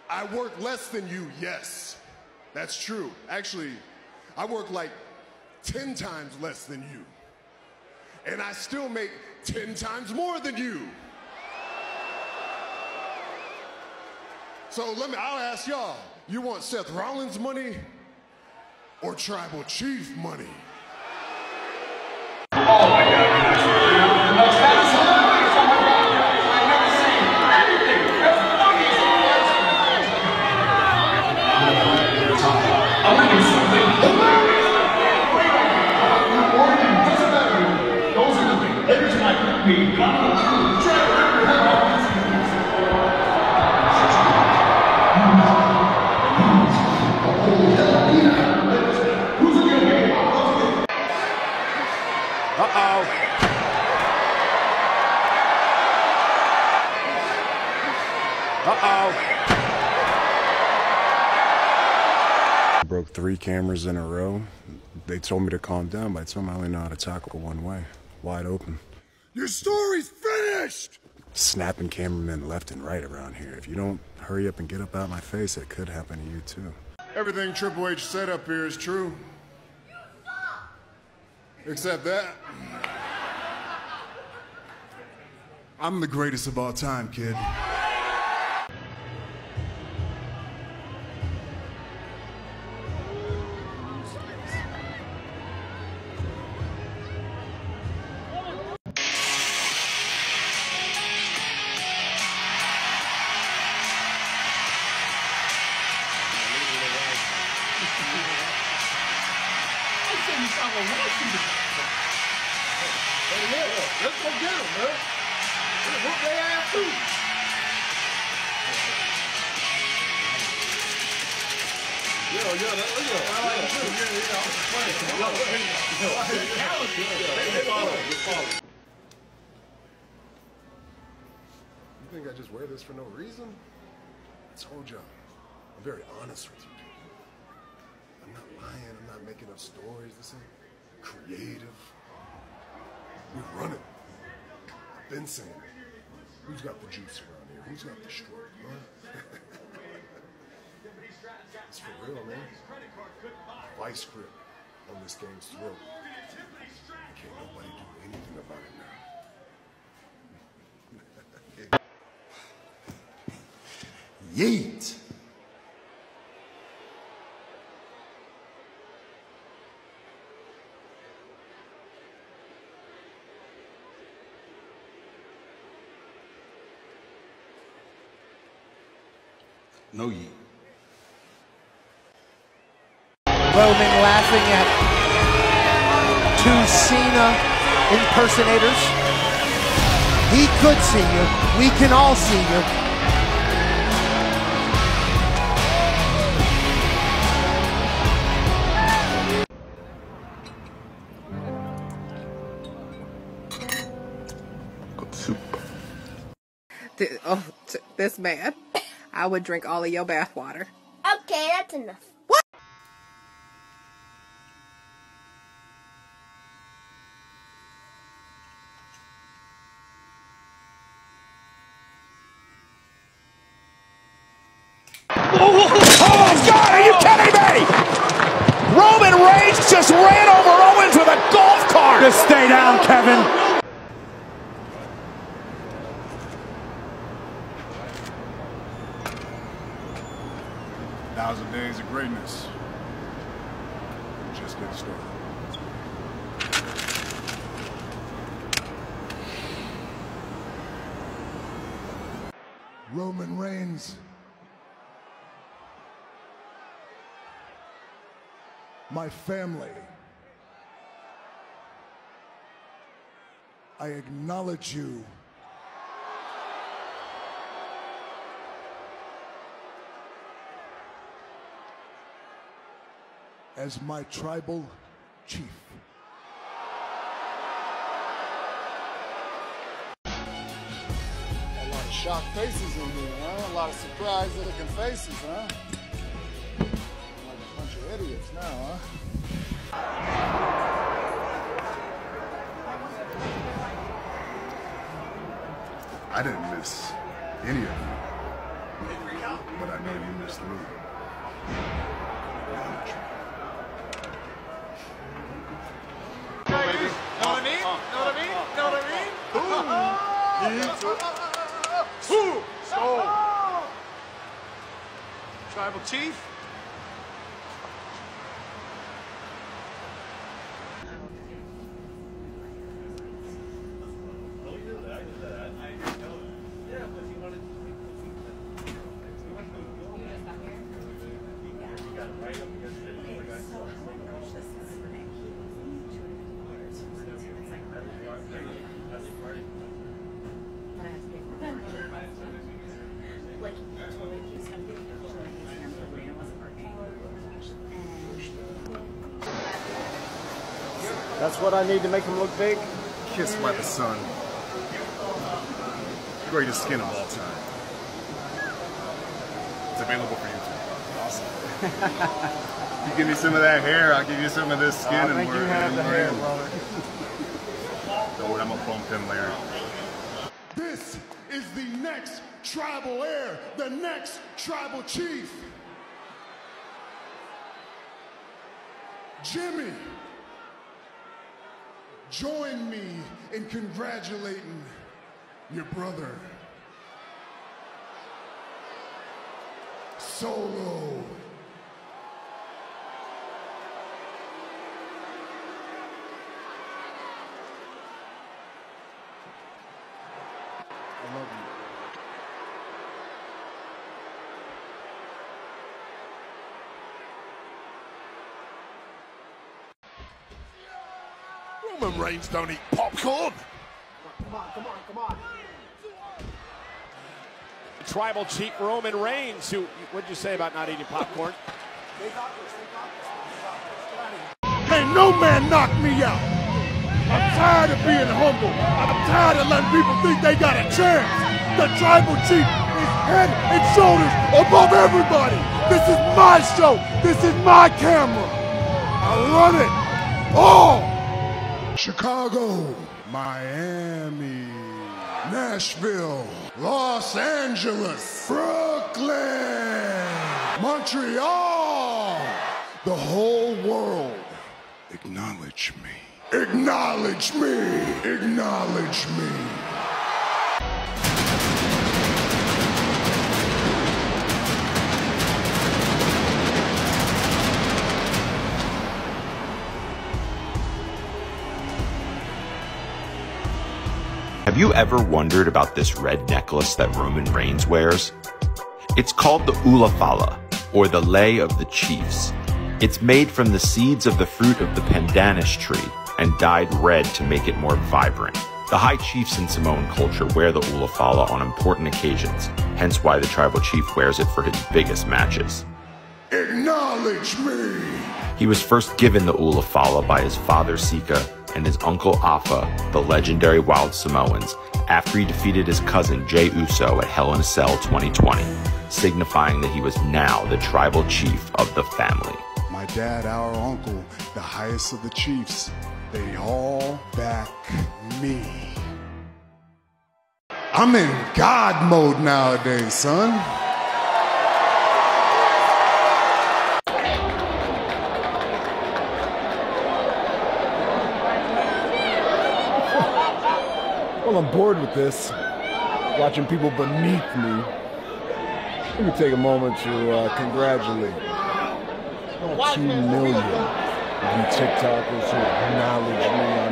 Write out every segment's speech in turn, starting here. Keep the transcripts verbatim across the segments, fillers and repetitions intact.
I work less than you, yes. That's true. Actually, I work like ten times less than you. And I still make ten times more than you. So let me, I'll ask y'all, you want Seth Rollins money or Tribal Chief money? Oh my God. The most satisfying I've never seen. Anything. That's the funniest I'm looking at something. Doesn't matter. Those are the things. Every time we got Uh-oh. Uh-oh. Broke three cameras in a row. They told me to calm down, but somehow I only know how to tackle one way. Wide open. Your story's finished! Snapping cameramen left and right around here. If you don't hurry up and get up out of my face, it could happen to you too. Everything Triple H said up here is true. Except that. I'm the greatest of all time, kid. Let's go get them, man. Whoop their ass too. Yo, yo, that, yo, I like it too. Yeah, yeah, I'm just playing. You think I just wear this for no reason? I told y'all, I'm very honest with you people. I'm not lying, I'm not making up stories. This ain't creative. We run it. I've been saying it. Who's got the juice around here? Who's got the stroke, huh? It's for real, man. Vice grip on this game's throat. Can't nobody do anything about it now. Yeet! No yeet. Roman laughing at two Cena impersonators. He could see you. We can all see you. Th- Oh, t- this man. I would drink all of your bath water. Okay, that's enough. What? Oh, God, are you kidding me? Roman Reigns just ran over Owens with a golf cart. Just stay down, Kevin. Thousand days of greatness. Just getting started. Roman Reigns. My family. I acknowledge you. As my tribal chief. A lot of shocked faces in here, huh? A lot of surprised looking faces, huh? Like a bunch of idiots now, huh? I didn't miss any of you, but I know matters to me. Know what I mean? Know what I mean? Know what I mean? Ooh. Oh. Tribal Chief. That's what I need to make him look big? Kissed by the sun. Greatest skin of all time. It's available for you too. Awesome. You give me some of that hair, I'll give you some of this skin. I and think we're you have the hair, in. brother. Don't worry, I'm gonna bump him later. This is the next tribal heir, the next tribal chief. Jimmy, join me in congratulating your brother, Solo. I love you. Roman Reigns don't eat popcorn. Come on, come on, come on. Tribal Chief Roman Reigns, who, what'd you say about not eating popcorn? Ain't no man knock me out. I'm tired of being humble. I'm tired of letting people think they got a chance. The Tribal Chief is head and shoulders above everybody. This is my show. This is my camera. I run it all. Chicago, Miami, Nashville, Los Angeles, Brooklyn, Montreal, the whole world. Acknowledge me. Acknowledge me. Acknowledge me. Have you ever wondered about this red necklace that Roman Reigns wears? It's called the Ulafala, or the Lei of the Chiefs. It's made from the seeds of the fruit of the pandanus tree and dyed red to make it more vibrant. The high chiefs in Samoan culture wear the Ulafala on important occasions, hence why the tribal chief wears it for his biggest matches. Acknowledge me! He was first given the Ulafala by his father Sika and his uncle Afa, the legendary Wild Samoans, after he defeated his cousin Jey Uso at Hell in a Cell twenty twenty, signifying that he was now the tribal chief of the family. My dad, our uncle, the highest of the chiefs, they all back me. I'm in God mode nowadays, son. Well, I'm bored with this, watching people beneath me. Let me take a moment to uh, congratulate about two million of you TikTokers who acknowledge me on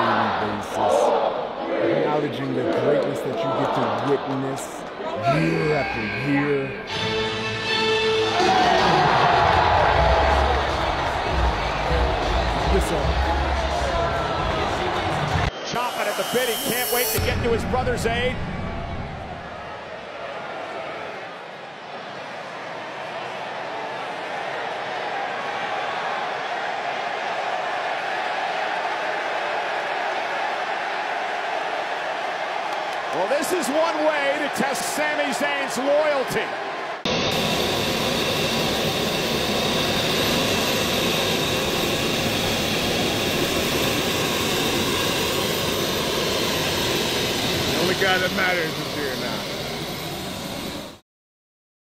a daily basis, acknowledging the greatness that you get to witness year after year. Listen. Chomping at the bit, he can't wait to get to his brother's aid. Well, this is one way to test Sami Zayn's loyalty. The only guy that matters is